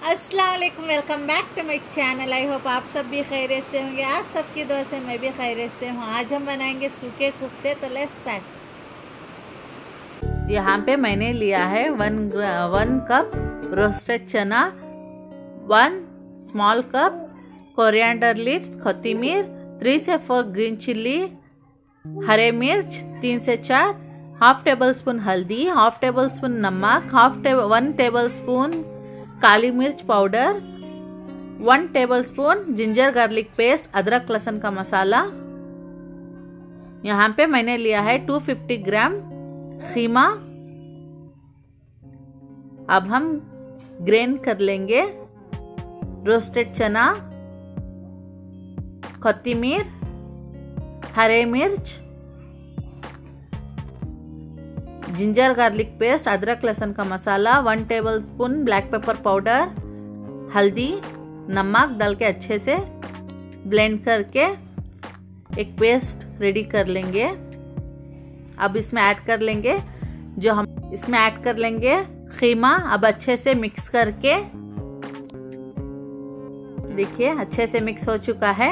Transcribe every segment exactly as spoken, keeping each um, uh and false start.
अस्सलाम वालेकुम, welcome back to my channel. I hope आप सब भी खैरियत से होंगे। आप सबकी दुआ से मैं भी खैरियत से हूँ। आज हम बनाएंगे सूखे कुफ्ते, तो लेट्स स्टार्ट। यहाँ पे मैंने लिया है वन वन कप रोस्टेड चना, one small cup coriander leaves, कोथिमीर, थ्री से फोर ग्रीन चिल्ली, हरे मिर्च तीन से चार, हाफ टेबल स्पून हल्दी, हाफ टेबल स्पून नमक, half table one tablespoon काली मिर्च powder, one tablespoon ginger garlic paste, अदरक लहसुन का मसाला। यहाँ पे मैंने लिया है दो सौ पचास ग्राम खीमा। अब हम ग्रेन कर लेंगे रोस्टेड चना, कोथिमीर, हरे मिर्च, जिंजर गार्लिक पेस्ट, अदरक लहसुन का मसाला, one tablespoon black pepper powder, हल्दी, नमक डाल के अच्छे से ब्लेंड करके एक पेस्ट रेडी कर लेंगे। अब इसमें ऐड कर लेंगे जो हम इसमें ऐड कर लेंगे खीमा। अब अच्छे से मिक्स करके देखिए अच्छे से मिक्स हो चुका है।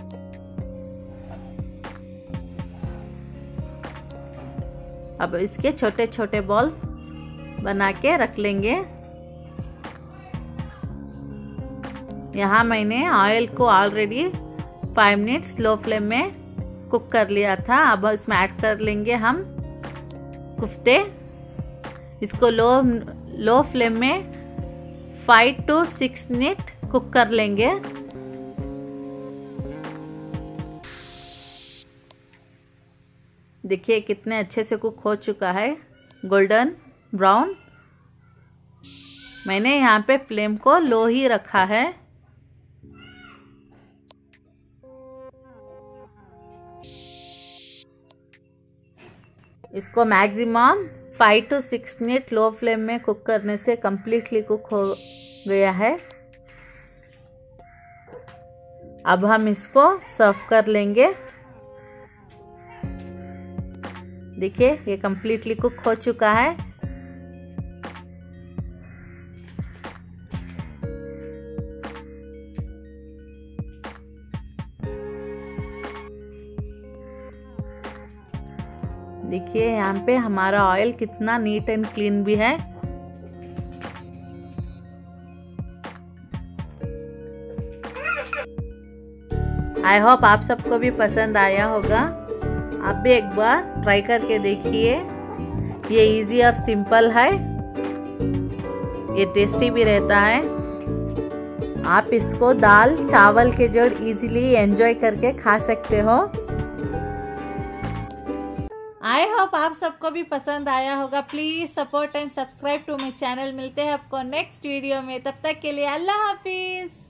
अब इसके छोटे छोटे बॉल बना के रख लेंगे। यहाँ मैंने ऑयल को already five minutes low flame में कुक कर लिया था। अब इसमें ऐड कर लेंगे हम कुफ्ते। इसको लो लो फ्लेम में five to six minute cook कर लेंगे। देखिए कितने अच्छे से कुक हो चुका है, गोल्डन ब्राउन। मैंने यहाँ पे फ्लेम को लो ही रखा है। इसको maximum five to six minute low flame में कुक करने से कंप्लीटली कुक हो गया है। अब हम इसको सर्व कर लेंगे। देखिए ये कंप्लीटली कुक हो चुका है। देखिए यहाँ पे हमारा ऑयल कितना नीट एंड क्लीन भी है। आई होप आप सबको भी पसंद आया होगा। आप भी एक बार ट्राई करके देखिए। ये इजी और सिंपल है, ये टेस्टी भी रहता है। आप इसको दाल चावल के जोड़ इजीली एंजॉय करके खा सकते हो। आई होप आप सबको भी पसंद आया होगा। Please support and subscribe to my channel. मिलते हैं आपको नेक्स्ट वीडियो में, तब तक के लिए अल्लाह हाफिज।